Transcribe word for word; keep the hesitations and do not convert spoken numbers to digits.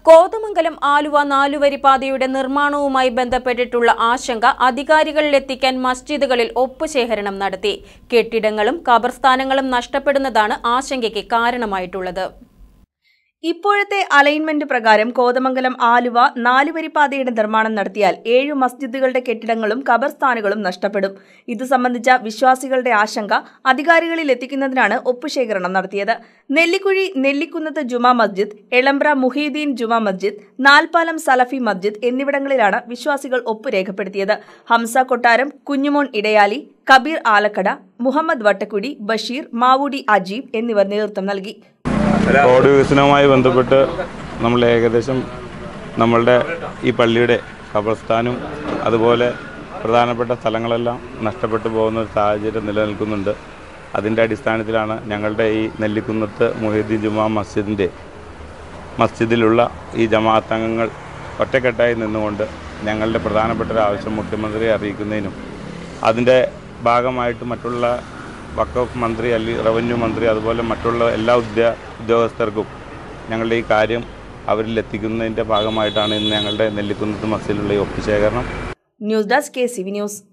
കോതമംഗലം ആലുവ നാലുവരിപ്പാതയുടെ നിർമ്മാണവുമായി ബന്ധപ്പെട്ടിട്ടുള്ള ആശങ്ക അധികാരികളിലെത്തിക്കാൻ മസ്ജിദുകളിൽ ഒപ്പുശേഖരണം നടത്തി. കെട്ടിടങ്ങളും ഖബർസ്ഥാനങ്ങളും നഷ്ടപ്പെടുന്നതാണ് ആശങ്കയ്ക്ക് കാരണമായിട്ടുള്ളത്. ഇപ്പോഴത്തെ അലൈൻമെന്റ് പ്രകാരം കോതമംഗലം ആലുവ നാലുവരിപ്പാതയുടെ നിർമ്മാണം നടത്തിയാൽ ഏഴു മസ്ജിദുകളുടെ കെട്ടിടങ്ങളും ഖബർസ്ഥാനുകളും നഷ്ടപ്പെടും. ഇതു സംബന്ധിച്ച വിശ്വാസികളുടെ ആശങ്ക അധികാരികളിൽ എത്തിക്കുന്നതിനാണ് ഒപ്പുശേഖരണം നടത്തിയത്. നെല്ലിക്കുഴി നെല്ലിക്കുന്നത്ത് ജുമാ മസ്ജിദ്, എളമ്പ്ര മുഹീദ്ദീൻ ജുമാ മസ്ജിദ്, നാൽപ്പാലം സലഫി മസ്ജിദ് എന്നിവിടങ്ങളിലാണ് വിശ്വാസികൾ ഒപ്പ് രേഖപ്പെടുത്തിയത്. ഹംസ കൊട്ടാരം, കുഞ്ഞുമോൻ ഇടയാലി, കബീർ ആലക്കട, മുഹമ്മദ് വട്ടക്കുടി, ബഷീർ, മാവൂടി അജീബ് എന്നിവർ നേതൃത്വം നൽകി. റോഡ് വികസനവുമായി ബന്ധപ്പെട്ട് നമ്മൾ ഏകദേശം നമ്മളുടെ ഈ പള്ളിയുടെ ഖബർസ്ഥാനും അതുപോലെ പ്രധാനപ്പെട്ട സ്ഥലങ്ങളെല്ലാം നഷ്ടപ്പെട്ടു പോകുന്ന ഒരു സാഹചര്യം നിലനിൽക്കുന്നുണ്ട്. അതിൻ്റെ അടിസ്ഥാനത്തിലാണ് ഞങ്ങളുടെ ഈ നെല്ലിക്കുന്നത്ത് മുഹീദ്ദീൻ ജുമാ മസ്ജിദിൻ്റെ മസ്ജിദിലുള്ള ഈ ജമാഅത്ത് അംഗങ്ങൾ ഒറ്റക്കെട്ടായി നിന്നുകൊണ്ട് ഞങ്ങളുടെ പ്രധാനപ്പെട്ട ഒരു ആവശ്യം മുഖ്യമന്ത്രിയെ അറിയിക്കുന്നതിനും അതിൻ്റെ ഭാഗമായിട്ട് മറ്റുള്ള വഖഫ് മന്ത്രി അല്ലെങ്കിൽ റവന്യൂ മന്ത്രി അതുപോലെ മറ്റുള്ള എല്ലാ ഉദ്യ ഉദ്യോഗസ്ഥർക്കും ഞങ്ങളുടെ ഈ കാര്യം അവരിൽ എത്തിക്കുന്നതിൻ്റെ ഭാഗമായിട്ടാണ് ഇന്ന് ഞങ്ങളുടെ നെല്ലിക്കുന്നത്ത് മസ്ജിദിലുള്ള ഈ ഒപ്പുശേഖരണം. News desk K C V news.